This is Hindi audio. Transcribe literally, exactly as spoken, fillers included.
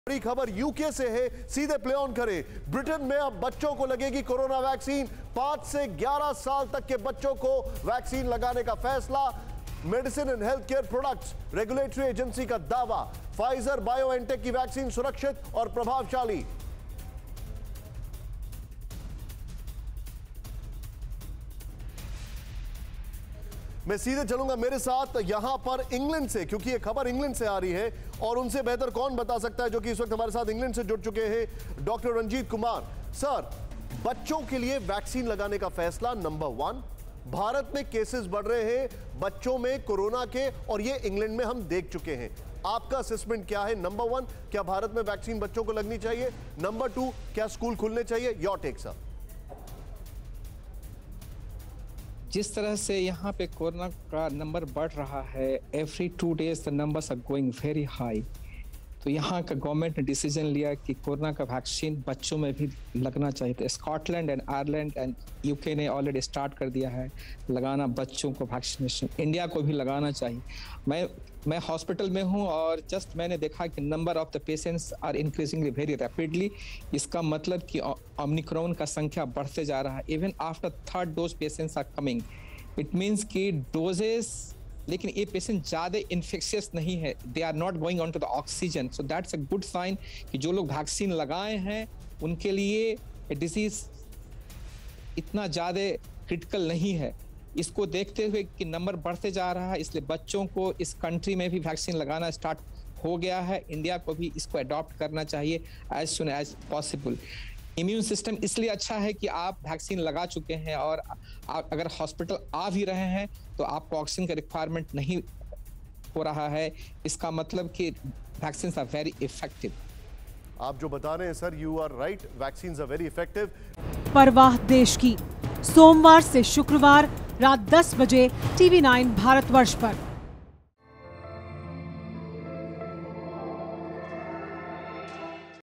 बड़ी खबर यूके से है, सीधे प्ले ऑन करें। ब्रिटेन में अब बच्चों को लगेगी कोरोना वैक्सीन। पांच से ग्यारह साल तक के बच्चों को वैक्सीन लगाने का फैसला। Medicine and health care products regulatory agency का दावा, फाइजर बायोएनटेक की वैक्सीन सुरक्षित और प्रभावशाली। मैं सीधे चलूंगा मेरे साथ यहां पर इंग्लैंड से, क्योंकि ये खबर इंग्लैंड से आ रही है और उनसे बेहतर कौन बता सकता है जो कि इस वक्त हमारे साथ इंग्लैंड से जुड़ चुके हैं, डॉक्टर रंजीत कुमार। सर, बच्चों के लिए वैक्सीन लगाने का फैसला नंबर वन। भारत में केसेस बढ़ रहे हैं बच्चों में कोरोना के, और ये इंग्लैंड में हम देख चुके हैं। आपका असेसमेंट क्या है? नंबर वन, क्या भारत में वैक्सीन बच्चों को लगनी चाहिए? नंबर टू, क्या स्कूल खुलने चाहिए? Your take sir. जिस तरह से यहाँ पे कोरोना का नंबर बढ़ रहा है, every two days the numbers are going very high, तो यहाँ का गवर्नमेंट ने डिसीजन लिया कि कोरोना का वैक्सीन बच्चों में भी लगना चाहिए। तो Scotland and Ireland and UK ने ऑलरेडी स्टार्ट कर दिया है लगाना बच्चों को वैक्सीनेशन। इंडिया को भी लगाना चाहिए। मैं मैं हॉस्पिटल में हूँ और जस्ट मैंने देखा कि number of the patients are increasingly very rapidly. इसका मतलब कि ओमिक्रॉन का संख्या बढ़ते जा रहा है। Even after third dose patients are coming. It means कि डोजेस, लेकिन ये पेशेंट ज़्यादा इन्फेक्शियस नहीं है, they are not going on to the oxygen. So that's a good sign कि जो लोग वैक्सीन लगाए हैं उनके लिए डिजीज इतना ज़्यादा क्रिटिकल नहीं है। इसको देखते हुए कि नंबर बढ़ते जा रहा है, इसलिए बच्चों को इस कंट्री में भी वैक्सीन लगाना स्टार्ट हो गया है। इंडिया को भी इसको अडॉप्ट करना चाहिए as soon as possible. Immune system इसलिए अच्छा है कि आप वैक्सीन लगा चुके हैं और आप अगर हॉस्पिटल आ भी रहे हैं तो आपको ऑक्सीजन का रिक्वायरमेंट नहीं हो रहा है। इसका मतलब कि वैक्सीन आर वेरी इफेक्टिव। आप जो बता रहे हैं sir, you are right, vaccine are very effective. परवाह देश की, सोमवार से शुक्रवार रात दस बजे टीवी नाइन भारतवर्ष पर।